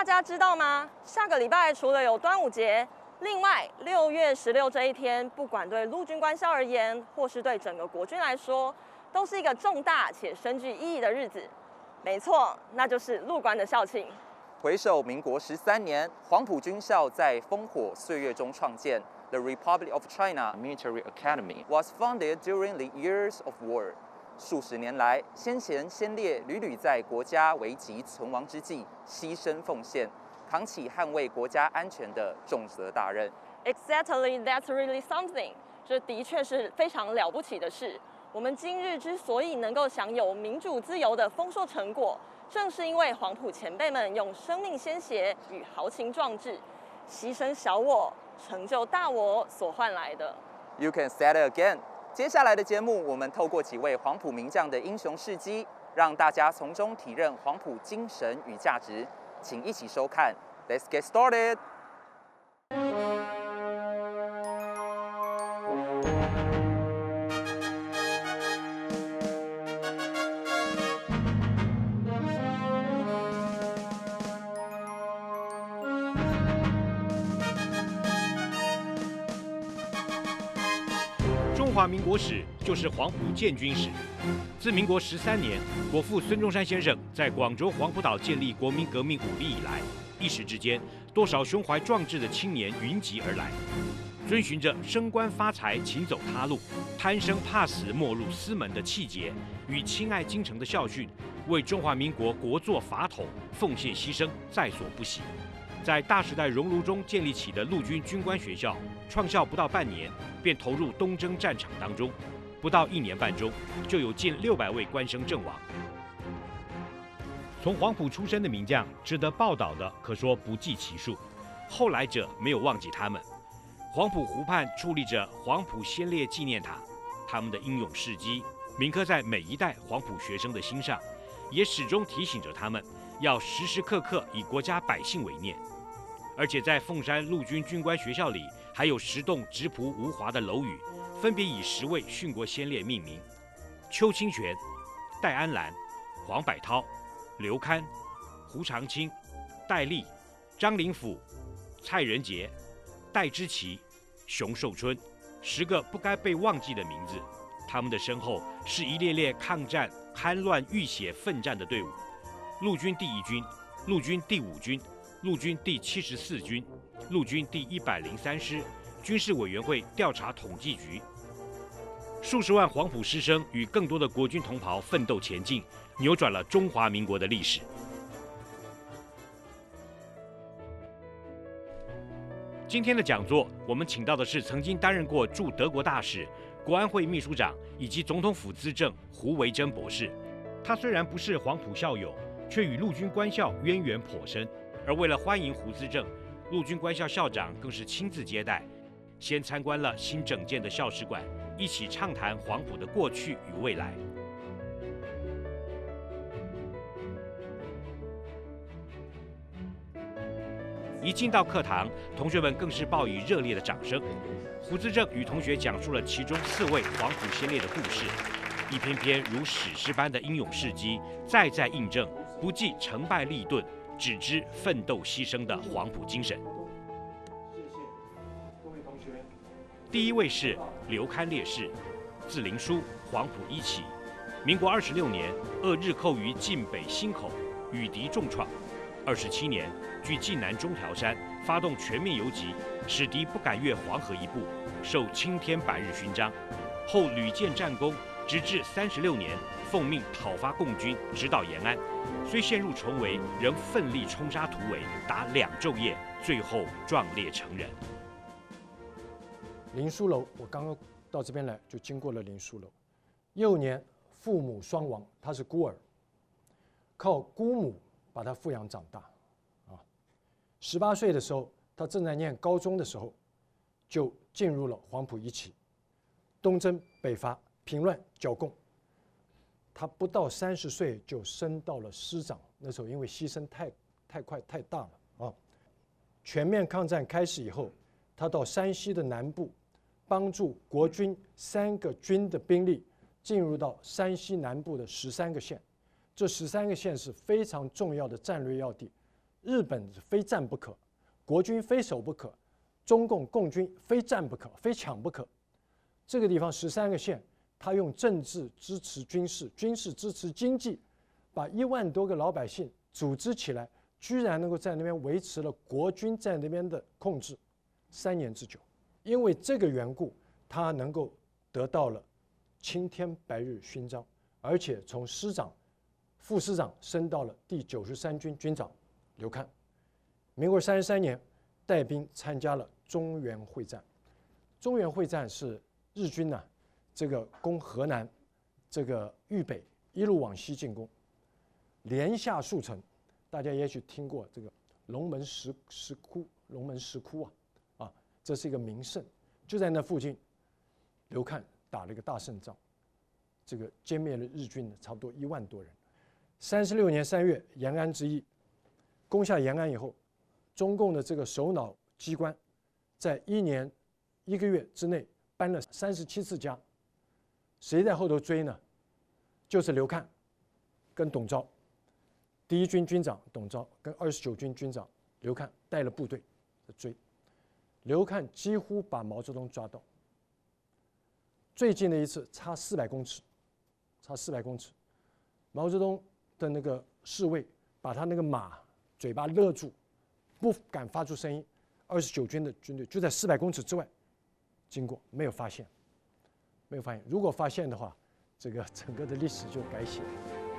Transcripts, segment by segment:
家知道吗？下个礼拜除了有端午节，另外6月16这一天，不管对陆军官校而言，或是对整个国军来说，都是一个重大且深具意义的日子。没错，那就是陆官的校庆。 回首民国13年，黄埔军校在烽火岁月中创建。The Republic of China Military Academy was founded during the years of war. 数十年来，先贤先烈屡屡在国家危急存亡之际牺牲奉献，扛起捍卫国家安全的重责大任。 Exactly, that's really something. 这的确是非常了不起的事。我们今日之所以能够享有民主自由的丰硕成果，正是因为黄埔前辈们用生命鲜血与豪情壮志，牺牲小我，成就大我所换来的。 You can say it again. 接下来的节目，我们透过几位黄埔名将的英雄事迹，让大家从中体认黄埔精神与价值。请一起收看 ，Let's get started。 中华民国史就是黄埔建军史。自民国13年，国父孙中山先生在广州黄埔岛建立国民革命武力以来，一时之间，多少胸怀壮志的青年云集而来，遵循着升官发财请走他路，贪生怕死莫入私门的气节与亲爱京城的校训，为中华民国国祚法统奉献牺牲在所不惜。在大时代熔炉中建立起的陆军军官学校，创校不到半年，便投入东征战场当中，不到1年半中，就有近600位官生阵亡。从黄埔出身的名将，值得报道的可说不计其数。后来者没有忘记他们。黄埔湖畔矗立着黄埔先烈纪念塔，他们的英勇事迹铭刻在每一代黄埔学生的心上，也始终提醒着他们要时时刻刻以国家百姓为念。而且在凤山陆军军官学校里，还有10栋质朴无华的楼宇，分别以10位殉国先烈命名：邱清泉、戴安澜、黄百韬、刘戡、胡长清、戴笠、张灵甫、蔡仁杰、戴之奇、熊寿春，10个不该被忘记的名字。他们的身后是一列列抗战酣乱浴血奋战的队伍：陆军第1军、陆军第5军、陆军第74军、陆军第103师、军事委员会调查统计局。数十万黄埔师生与更多的国军同袍奋斗前进，扭转了中华民国的历史。今天的讲座，我们请到的是曾经担任过驻德国大使、国安会秘书长以及总统府资政胡维珍博士。他虽然不是黄埔校友，却与陆军官校渊源颇深。而为了欢迎胡资政，陆军官校校长更是亲自接待，先参观了新整建的校史馆，一起畅谈黄埔的过去与未来。一进到课堂，同学们更是报以热烈的掌声。胡资政与同学讲述了其中4位黄埔先烈的故事，一篇篇如史诗般的英勇事迹，再再印证不计成败利钝，只知奋斗牺牲的黄埔精神。 谢谢各位同学。 第1位是刘戡烈士，字灵枢，黄埔1期。民国26年，俄日寇于晋北新口，与敌重创。27年，据晋南中条山，发动全面游击，使敌不敢越黄河一步，受青天白日勋章。后屡建战功，直至36年，奉命讨伐共军，直捣延安。虽陷入重围，仍奋力冲杀突围，达2昼夜，最后壮烈成仁。 林书楼，我刚刚到这边来就经过了林书楼。幼年父母双亡，他是孤儿，靠姑母把他抚养长大。18岁的时候，他正在念高中的时候，就进入了黄埔1期，东征北伐，平乱剿共。他不到30岁就升到了师长，那时候因为牺牲太快太大了啊。全面抗战开始以后，他到山西的南部，帮助国军3个军的兵力进入到山西南部的13个县，这13个县是非常重要的战略要地， 日本非战不可，国军非守不可，中共共军非战不可，非抢不可。这个地方13个县，他用政治支持军事，军事支持经济，把1万多个老百姓组织起来，居然能够在那边维持了国军在那边的控制3年之久。因为这个缘故，他能够得到了青天白日勋章，而且从师长、副师长升到了第93军军长刘戡。民国33年，带兵参加了中原会战。中原会战是日军呢，这个攻河南，这个豫北，一路往西进攻，连下数城。大家也许听过这个龙门石窟啊，这是一个名胜，就在那附近。刘戡打了一个大胜仗，这个歼灭了日军差不多1万多人。36年3月，延安之役，攻下延安以后，中共的这个首脑机关，在1年1个月之内搬了37次家。谁在后头追呢？就是刘戡跟董钊，第1军军长董钊跟29军军长刘戡带了部队追。刘戡几乎把毛泽东抓到。最近的一次差400公尺，毛泽东的那个侍卫把他那个马嘴巴勒住，不敢发出声音。29军的军队就在400公尺之外经过，没有发现。如果发现的话，这个整个的历史就改写了。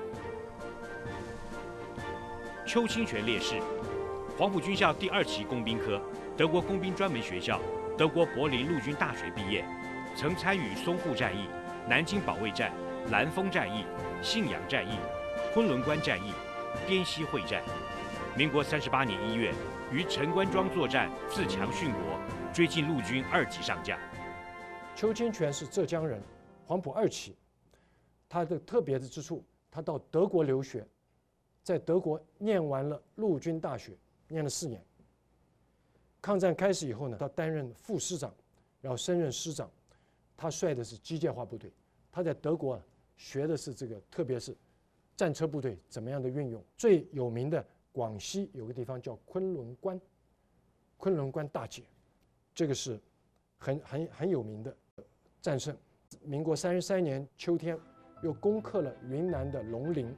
邱清泉烈士，黄埔军校第2期工兵科，德国工兵专门学校，德国柏林陆军大学毕业，曾参与淞沪战役、南京保卫战、兰峰战役、信阳战役、昆仑关战役、滇西会战。民国38年1月，于陈官庄作战自强殉国，追进陆军2级上将。 邱清泉是浙江人，黄埔2期。他的特别的之处，他到德国留学，在德国念完了陆军大学，念了4年。抗战开始以后呢，他担任副师长，然后升任师长。他率的是机械化部队，他在德国学的是这个，特别是战车部队怎么样的运用。最有名的广西有个地方叫昆仑关，昆仑关大捷，这个是很有名的战胜。民国33年秋天，又攻克了云南的龙陵，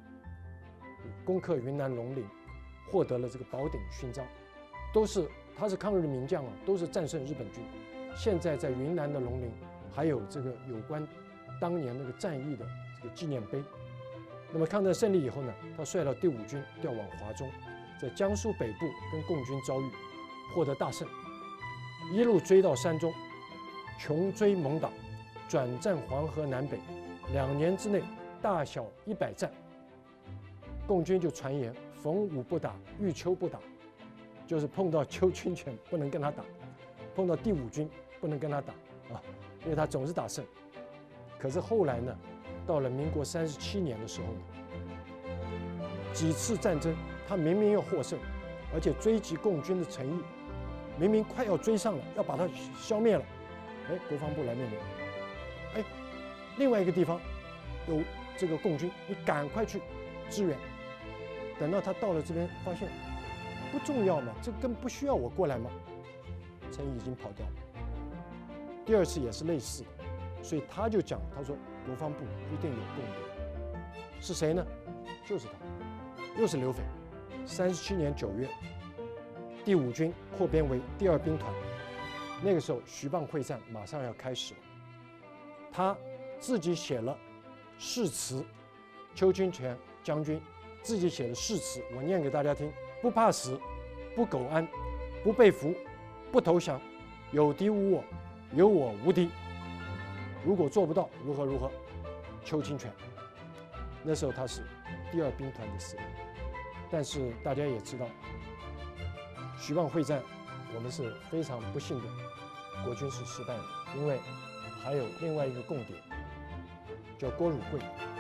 获得了这个宝鼎勋章，他是抗日名将啊，都是战胜日本军。现在在云南的龙陵还有这个有关当年那个战役的这个纪念碑。那么抗战胜利以后呢，他率了第5军调往华中，在江苏北部跟共军遭遇，获得大胜，一路追到山中，穷追猛打，转战黄河南北，2年之内大小100战。共军就传言逢武不打，遇秋不打，就是碰到邱清泉不能跟他打，碰到第5军不能跟他打啊，因为他总是打胜。可是后来呢，到了民国37年的时候呢，几次战争他明明要获胜，而且追击共军的诚意，明明快要追上了，要把它消灭了，国防部来命令，另外一个地方有这个共军，你赶快去支援。等到他到了这边，发现不重要嘛，这根本不需要我过来嘛，陈毅已经跑掉了。第2次也是类似的，所以他就讲，他说国防部一定有共谍，是谁呢？就是他，又是刘斐。37年9月，第5军扩编为第2兵团，那个时候徐蚌会战马上要开始了，他自己写了誓词，邱清泉将军自己写的誓词，我念给大家听：不怕死，不苟安，不被俘，不投降，有敌无我，有我无敌。如果做不到，如何如何？邱清泉，那时候他是第2兵团的司令。但是大家也知道，徐蚌会战我们是非常不幸的，国军是失败的，因为还有另外一个共谍叫郭汝贵。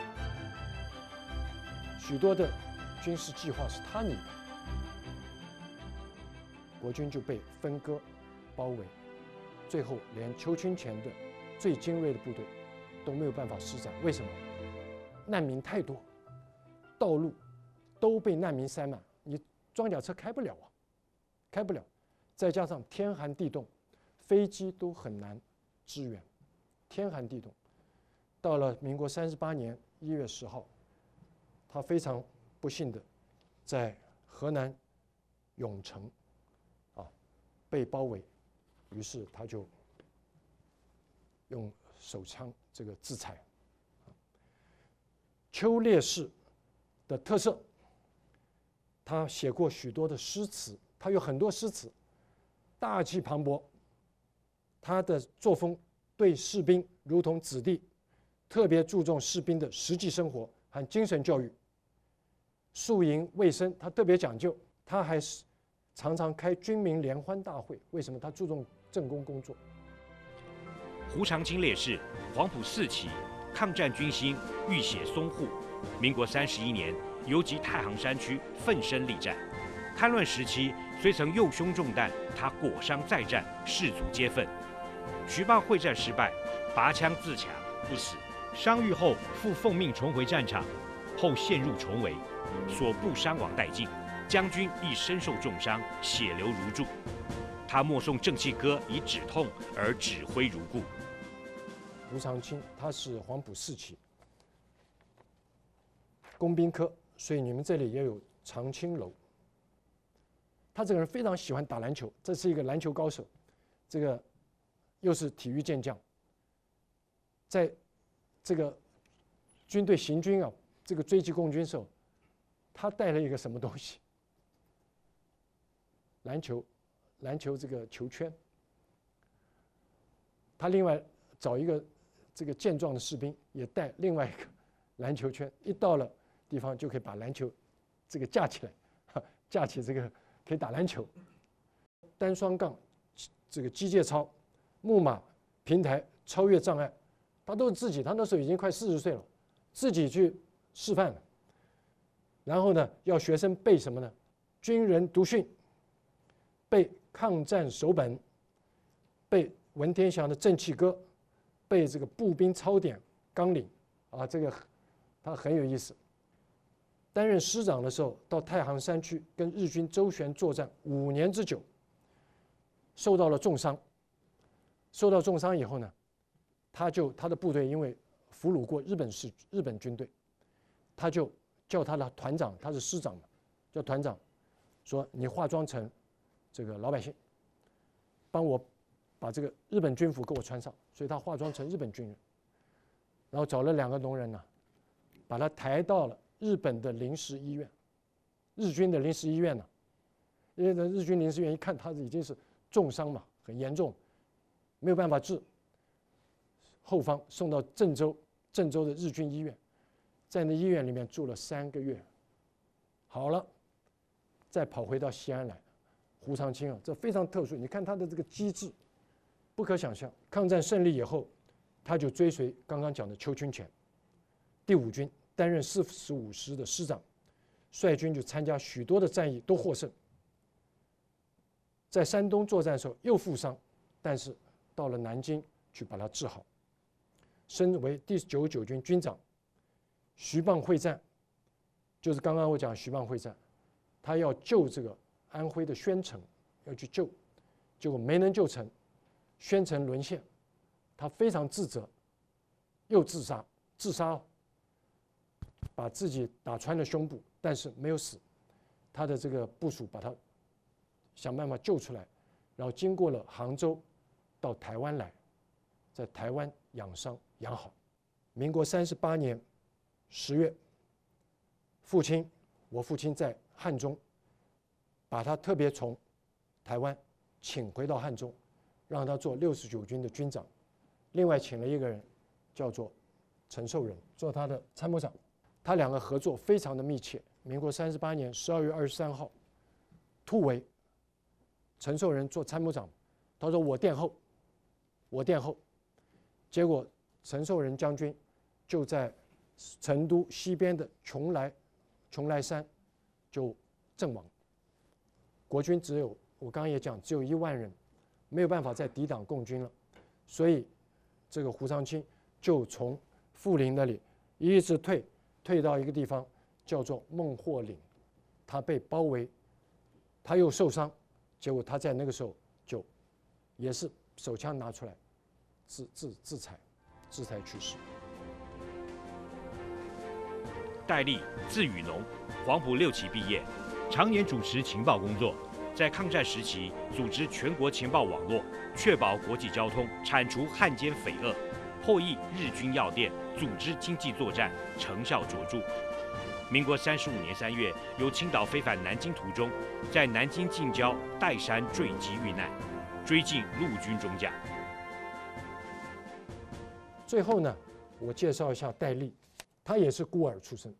许多的军事计划是他拟的，国军就被分割、包围，最后连邱清泉的最精锐的部队都没有办法施展。为什么？难民太多，道路都被难民塞满，你装甲车开不了啊，开不了，再加上天寒地冻，飞机都很难支援，天寒地冻。到了民国38年1月10号，他非常不幸的在河南永城被包围，于是他就用手枪这个自裁。邱烈士的特色，他写过许多的诗词，他有很多诗词，大气磅礴。他的作风对士兵如同子弟，特别注重士兵的实际生活和精神教育。宿营卫生，他特别讲究，他还是常常开军民联欢大会。为什么？他注重政工工作。 胡长清烈士，黄埔4期，抗战军心，浴血淞沪。民国31年，游击太行山区，奋身力战。戡乱时期，虽曾右胸中弹，他裹伤再战，士卒皆愤。徐蚌会战失败，拔枪自强，不死。伤愈后，复奉命重回战场，后陷入重围，所部伤亡殆尽，将军亦身受重伤，血流如注。他默诵正气歌以止痛，而指挥如故。 胡长清他是黄埔4期工兵科，所以你们这里也有长青楼。他这个人非常喜欢打篮球，这是一个篮球高手，这个又是体育健将。在这个军队行军啊，这个追击共军的时候，他带了一个什么东西？篮球这个球圈。他另外找一个这个健壮的士兵，也带另外一个篮球圈，一到了地方就可以把篮球这个架起来，架起这个可以打篮球。单双杠、这个机械操、木马、平台、超越障碍，他都是自己。他那时候已经快40岁了，自己去示范了。然后呢，要学生背什么呢？军人读训，背抗战手本，背文天祥的正气歌，背这个步兵操典纲领啊，这个他很有意思。担任师长的时候，到太行山区跟日军周旋作战5年之久，受到了重伤。受到重伤以后呢，他的部队因为俘虏过日本军队，他就叫他的团长，他是师长嘛，叫团长说：“你化妆成这个老百姓，帮我把这个日本军服给我穿上。”所以他化妆成日本军人，然后找了2个农人呢，把他抬到了日本的临时医院，日军的临时医院呢，因为日军临时医院一看他已经是重伤嘛，很严重，没有办法治，后方送到郑州的日军医院，在那医院里面住了3个月，好了，再跑回到西安来。胡长清啊，这非常特殊，你看他的这个机智，不可想象。抗战胜利以后，他就追随刚刚讲的邱清泉，第5军。担任45师的师长，率军就参加许多的战役，都获胜。在山东作战的时候又负伤，但是到了南京去把他治好，升为第99军军长。徐蚌会战，就是刚刚我讲徐蚌会战，他要救这个安徽的宣城，要去救，结果没能救成，宣城沦陷，他非常自责，又自杀。把自己打穿了胸部，但是没有死。他的这个部属把他想办法救出来，然后经过了杭州，到台湾来，在台湾养伤养好。民国38年10月，我父亲在汉中，把他特别从台湾请回到汉中，让他做69军的军长，另外请了一个人叫做陈寿仁做他的参谋长。他2个合作非常的密切。民国38年12月23号，突围，陈寿仁做参谋长，他说我殿后。结果陈寿仁将军就在成都西边的邛崃山就阵亡。国军我刚刚也讲，只有1万人，没有办法再抵挡共军了，所以这个胡长清就从富临那里一直退到一个地方叫做孟获岭，他被包围他又受伤，结果他在那个时候就也是手枪拿出来制裁去世。 戴笠字雨农，黄埔6期毕业，常年主持情报工作。在抗战时期，组织全国情报网络，确保国际交通，铲除汉奸匪恶，破译日军要电，组织经济作战，成效卓著。民国35年3月，由青岛飞返南京途中，在南京近郊岱山坠机遇难，追进陆军中将。 最后呢，我介绍一下戴笠，他也是孤儿出身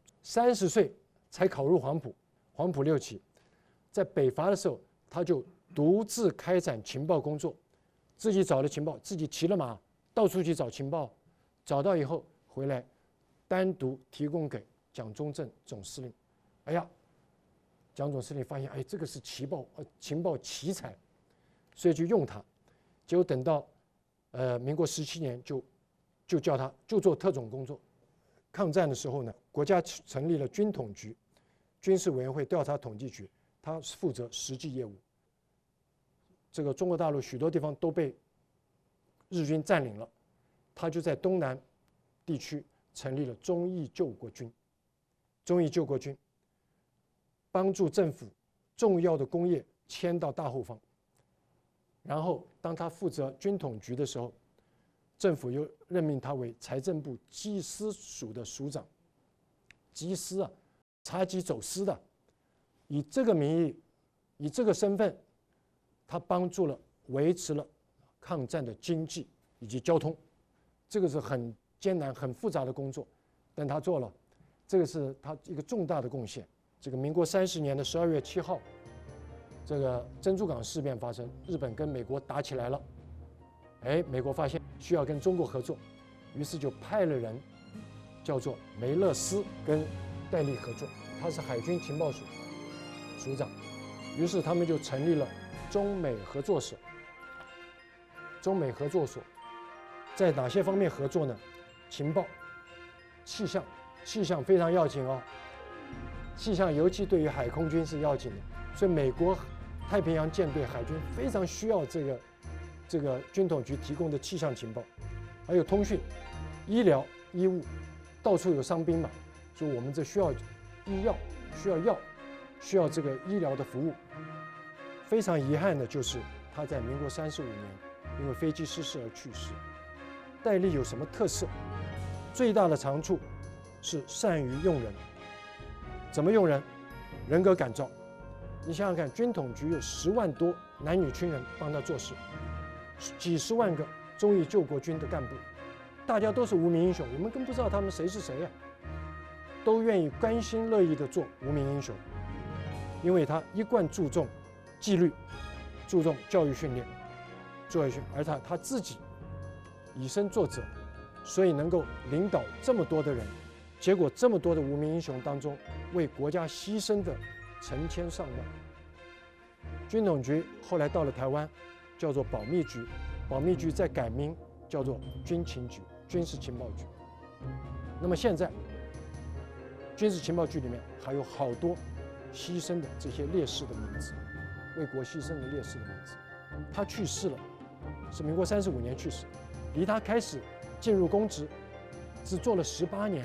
，30岁才考入黄埔6期。在北伐的时候，他就独自开展情报工作，自己找了情报，自己骑了马到处去找情报，找到以后回来，单独提供给蒋中正总司令。哎呀，蒋总司令发现，哎，这个是情报奇才，所以就用他。结果等到民国17年就叫他就做特种工作。抗战的时候呢，国家成立了军统局、军事委员会调查统计局。他是负责实际业务。这个中国大陆许多地方都被日军占领了，他就在东南地区成立了忠义救国军。忠义救国军帮助政府重要的工业迁到大后方。然后当他负责军统局的时候，政府又任命他为财政部缉私署的署长。缉私啊，查缉走私的。以这个名义，以这个身份，他帮助了维持了抗战的经济以及交通，这个是很艰难、很复杂的工作，但他做了，这个是他一个重大的贡献。这个民国30年的12月7号，这个珍珠港事变发生，日本跟美国打起来了，哎，美国发现需要跟中国合作，于是就派了人，叫做梅勒斯跟戴笠合作，他是海军情报署署长，于是他们就成立了中美合作社。中美合作所在哪些方面合作呢？情报、气象，气象非常要紧哦。气象尤其对于海空军是要紧的，所以美国太平洋舰队海军非常需要这个军统局提供的气象情报，还有通讯、医疗、医务，到处有伤兵嘛，所以我们这需要医药，需要这个医疗的服务。非常遗憾的就是他在民国35年因为飞机失事而去世。戴笠有什么特色？最大的长处是善于用人。怎么用人？人格感召。你想想看，军统局有10万多男女军人帮他做事，几十万个忠义救国军的干部，大家都是无名英雄，我们更不知道他们谁是谁呀，都愿意甘心乐意地做无名英雄，因为他一贯注重纪律，注重教育训练，而他自己以身作则，所以能够领导这么多的人，结果这么多的无名英雄当中，为国家牺牲的成千上万。军统局后来到了台湾，叫做保密局，保密局再改名叫做军情局，军事情报局。那么现在，军事情报局里面还有好多牺牲的这些烈士的名字，为国牺牲的烈士的名字。他去世了，是民国35年去世，离他开始进入公职只做了18年。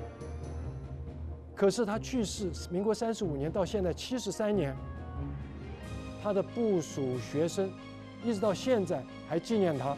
可是他去世，民国35年到现在73年，他的部属学生一直到现在还纪念他，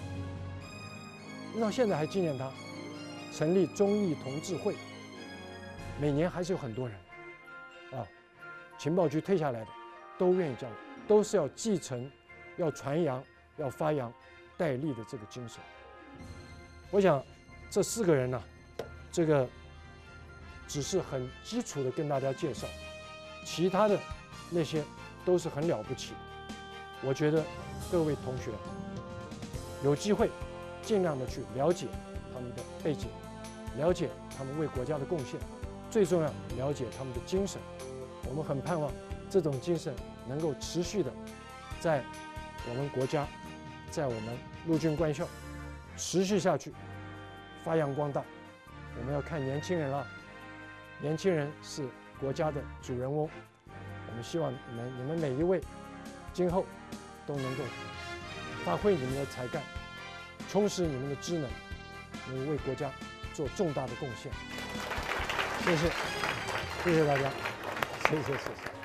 成立忠义同志会，每年还是有很多人啊，情报局退下来的都愿意教育，都是要继承、要传扬、要发扬戴笠的这个精神。我想这4个人呢，这个只是很基础的跟大家介绍，其他的那些都是很了不起的。我觉得各位同学有机会尽量的去了解他们的背景，了解他们为国家的贡献，最重要了解他们的精神。我们很盼望这种精神能够持续的在我们国家，在我们陆军官校持续下去，发扬光大。我们要看年轻人了，年轻人是国家的主人翁，我们希望你们每一位今后都能够发挥你们的才干，充实你们的知能，能为国家做重大的贡献。谢谢大家，谢谢。